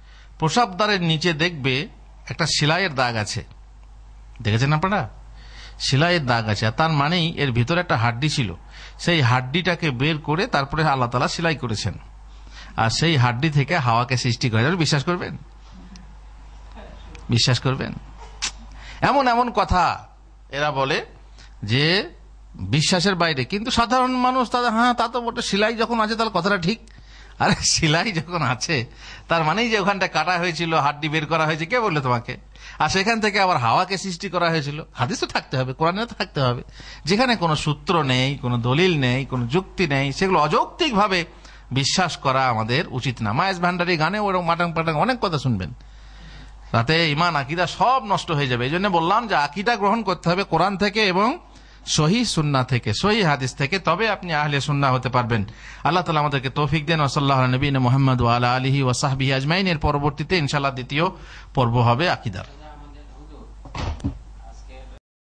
প্রসাবদ্বারের নিচে দেখবে একটা সেলাইয়ের দাগ আছে, দেখেছেন আপনারা? সেলাইয়ের দাগ আছে, তার মানেই এর ভিতরে একটা হাড্ডি ছিল, সেই হাড্ডিটাকে বের করে তারপরে আল্লাহ তাআলা সেলাই করেছেন, আর সেই হাড্ডি থেকে হাওয়াকে সৃষ্টি করে। বিশ্বাস করবেন? বিশ্বাস করবেন? এমন এমন কথা এরা বলে যে বিশ্বাসের বাইরে, কিন্তু সাধারণ মানুষ তাদের হ্যাঁ তা তো বটে, সেলাই যখন আছে তাহলে কথাটা ঠিক। আরে সেলাই যখন আছে তার মানেই যে ওখানটা কাটা হয়েছিল, হাড্ডি বের করা হয়েছে, কে বললো তোমাকে? আর সেখান থেকে আবার হাওয়াকে সৃষ্টি করা হয়েছিল। হাদিস তো থাকতে হবে, কোরআনে তো থাকতে হবে। যেখানে কোনো সূত্র নেই, কোনো দলিল নেই, কোনো যুক্তি নেই, সেগুলো অযৌক্তিক ভাবে বিশ্বাস করা আমাদের উচিত না। মায়েস ভান্ডারি গানে ওরকম মাটাং পাটাং অনেক কথা শুনবেন, তাতে ইমান আকিদা সব নষ্ট হয়ে যাবে। এই জন্য বললাম যে আকিদা গ্রহণ করতে হবে কোরআন থেকে এবং সহিহ সুন্নাহ থেকে, সহিহ হাদিস থেকে, তবে আপনি আহলে সুন্নাহ হতে পারবেন। আল্লাহ তাআলা আমাদেরকে তৌফিক দেন। সাল্লাল্লাহু আলা নবিয়িনা মুহাম্মদ ওয়া আলা আলিহি ওয়া সাহবিহি আজমাইন। এর পরবর্তীতে ইনশাআল্লাহ দ্বিতীয় পর্ব হবে আকিদার।